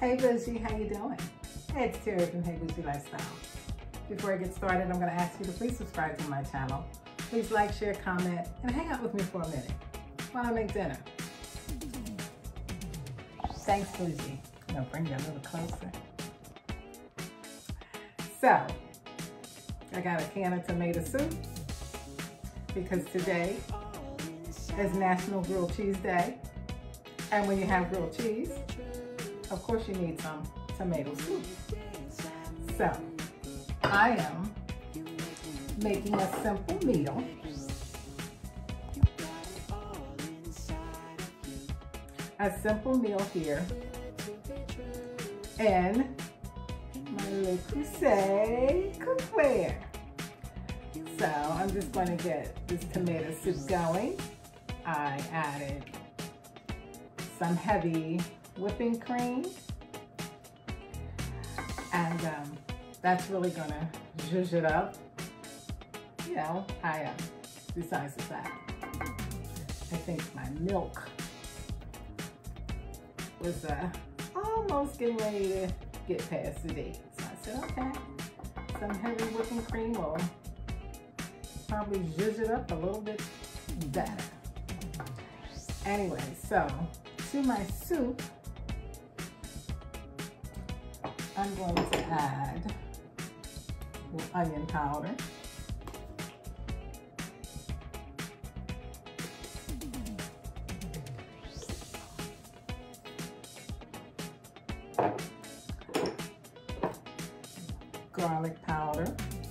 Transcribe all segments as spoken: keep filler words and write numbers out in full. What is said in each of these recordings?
Hey Bougie, how you doing? Hey, it's Terry from Hey Bougie Lifestyle. Before I get started, I'm going to ask you to please subscribe to my channel. Please like, share, comment, and hang out with me for a minute while I make dinner. Thanks, Bougie. I'm going to bring you a little closer. So, I got a can of tomato soup because today is National Grilled Cheese Day. And when you have grilled cheese, of course you need some tomato soup. So, I am making a simple meal. A simple meal here in my Le Creuset cookware. So I'm just going to get this tomato soup going. I added some heavy whipping cream, and um, that's really going to zhuzh it up. You know, I, uh, besides the fact, I think my milk was uh, almost getting ready to get past the date. So I said, okay, some heavy whipping cream will probably zhuzh it up a little bit better. Anyway, so to my soup, I'm going to add a little onion powder. Garlic powder.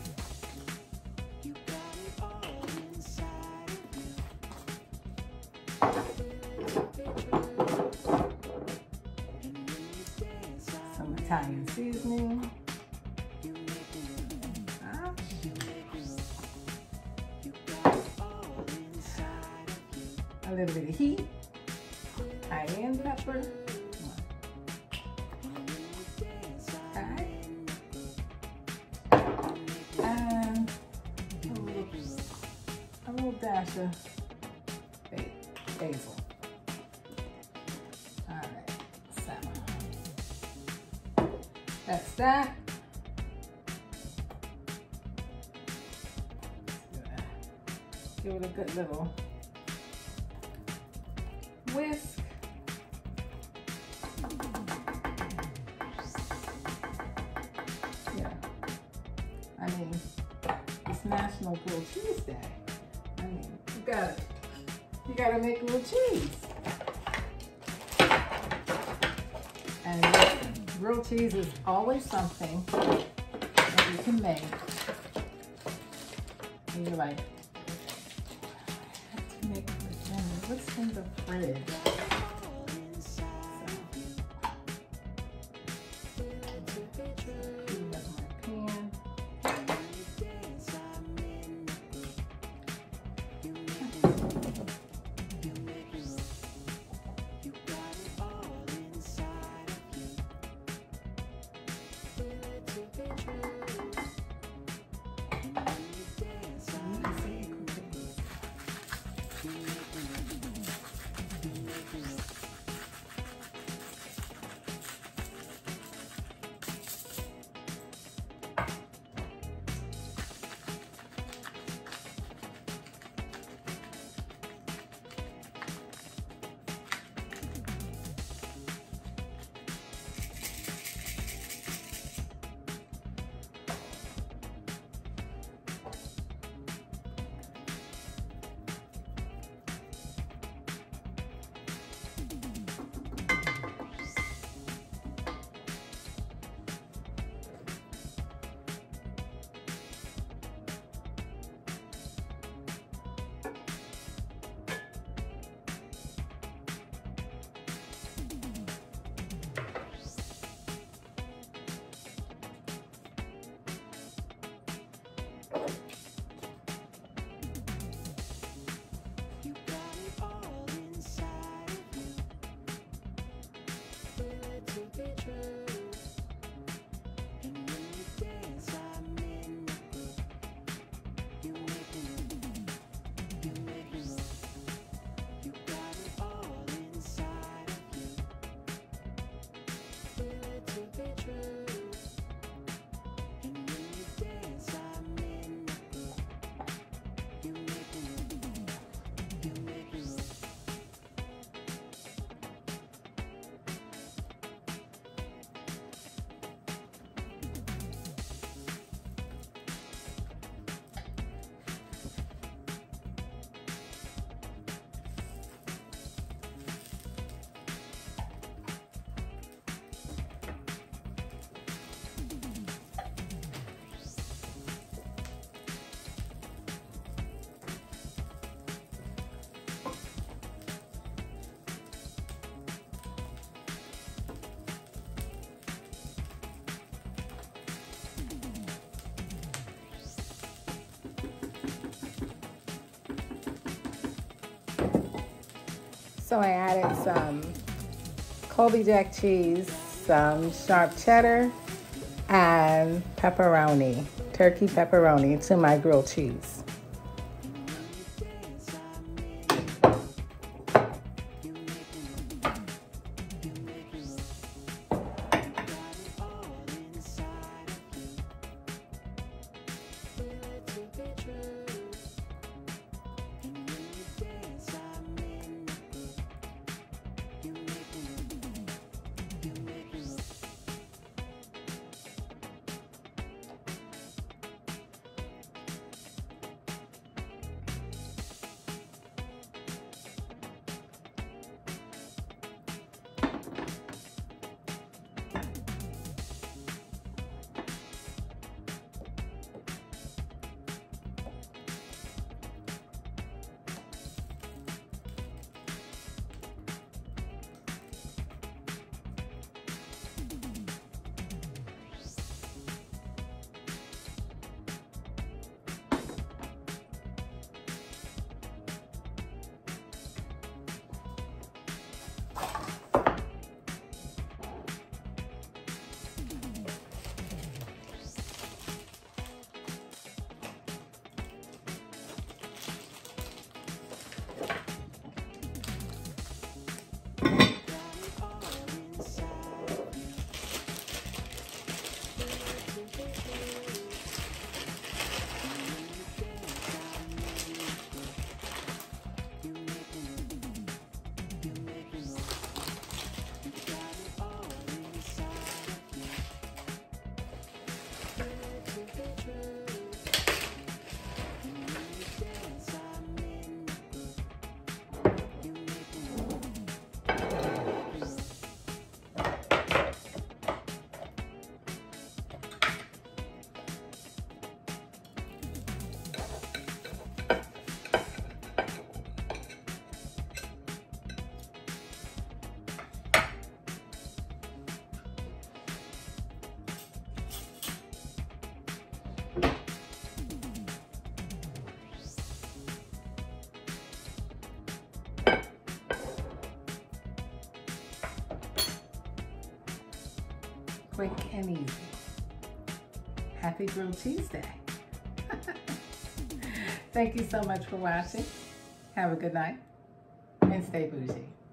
Some Italian seasoning. Ah. A little bit of heat. Cayenne pepper. Dash of basil. All right, so that's that. Give it a good little whisk. Yeah, I mean, it's National Grilled Cheese Day. I mean, you gotta, you gotta make a little cheese. And listen, grilled cheese is always something that you can make. And you're like, I have to make for dinner. What's in the fridge? So I added some Colby Jack cheese, some sharp cheddar, and pepperoni, turkey pepperoni to my grilled cheese. Quick and easy. Happy Grilled Cheese Day. Thank you so much for watching. Have a good night and stay bougie.